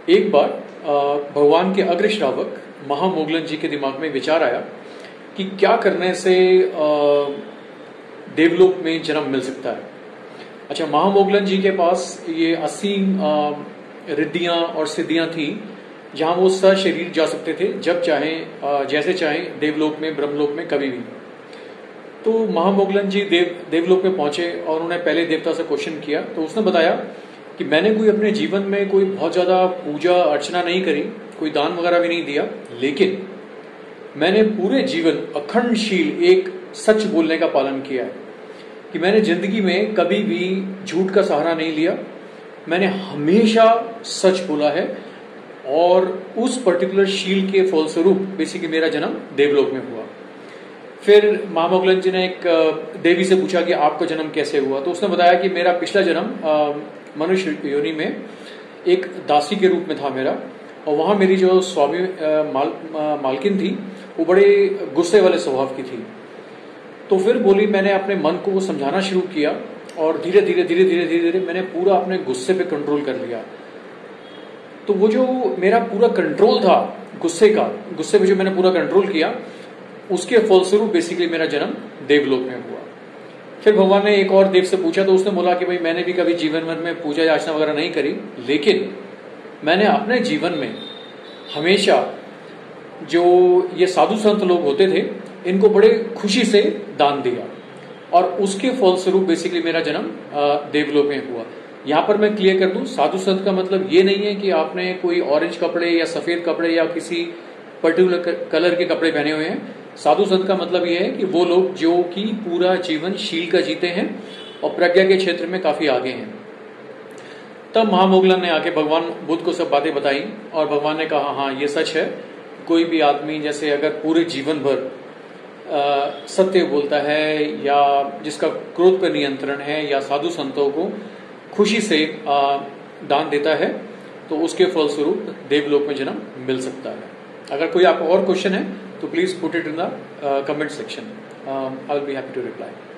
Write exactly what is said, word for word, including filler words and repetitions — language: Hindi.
एक बार भगवान के अग्र श्रावक महामोगलन जी के दिमाग में विचार आया कि क्या करने से देवलोक में जन्म मिल सकता है। अच्छा, महामोगलन जी के पास ये असीम रिद्धियां और सिद्धियां थी, जहां वो सशरीर जा सकते थे जब चाहें, जैसे चाहें, देवलोक में, ब्रह्मलोक में, कभी भी। तो महामोगलन जी देव देवलोक में पहुंचे और उन्होंने पहले देवता से क्वेश्चन किया। तो उसने बताया कि मैंने कोई अपने जीवन में कोई बहुत ज्यादा पूजा अर्चना नहीं करी, कोई दान वगैरह भी नहीं दिया, लेकिन मैंने पूरे जीवन अखंडशील एक सच बोलने का पालन किया है कि मैंने जिंदगी में कभी भी झूठ का सहारा नहीं लिया। मैंने हमेशा सच बोला है और उस पर्टिकुलर शील के फलस्वरूप बेसिकली मेरा जन्म देवलोक में हुआ। फिर महामोगलन जी ने एक देवी से पूछा कि आपका जन्म कैसे हुआ। तो उसने बताया कि मेरा पिछला जन्म मनुष्य योनि में एक दासी के रूप में था मेरा, और वहां मेरी जो स्वामी माल, मालकिन थी वो बड़े गुस्से वाले स्वभाव की थी। तो फिर बोली, मैंने अपने मन को समझाना शुरू किया और धीरे धीरे धीरे धीरे धीरे धीरे मैंने पूरा अपने गुस्से पे कंट्रोल कर लिया। तो वो जो मेरा पूरा कंट्रोल था गुस्से का, गुस्से पे जो मैंने पूरा कंट्रोल किया, उसके फलस्वरूप बेसिकली मेरा जन्म देवलोक में हुआ। फिर भगवान ने एक और देव से पूछा, तो उसने बोला कि भाई मैंने भी कभी जीवन भर में पूजा याचना वगैरह नहीं करी, लेकिन मैंने अपने जीवन में हमेशा जो ये साधु संत लोग होते थे इनको बड़े खुशी से दान दिया, और उसके फलस्वरूप बेसिकली मेरा जन्म देवलोक में हुआ। यहां पर मैं क्लियर कर दूं, साधु संत का मतलब ये नहीं है कि आपने कोई ऑरेंज कपड़े या सफेद कपड़े या किसी पर्टिकुलर कलर के कपड़े पहने हुए हैं। साधु संत का मतलब यह है कि वो लोग जो कि पूरा जीवन शील का जीते हैं और प्रज्ञा के क्षेत्र में काफी आगे हैं। तब महामोगलन ने आके भगवान बुद्ध को सब बातें बताई और भगवान ने कहा, हाँ ये सच है, कोई भी आदमी जैसे अगर पूरे जीवन भर आ, सत्य बोलता है या जिसका क्रोध पर नियंत्रण है या साधु संतों को खुशी से आ, दान देता है, तो उसके फलस्वरूप देवलोक में जन्म मिल सकता है। अगर कोई आपका और क्वेश्चन है तो please put it in the comment section, I will be happy to reply.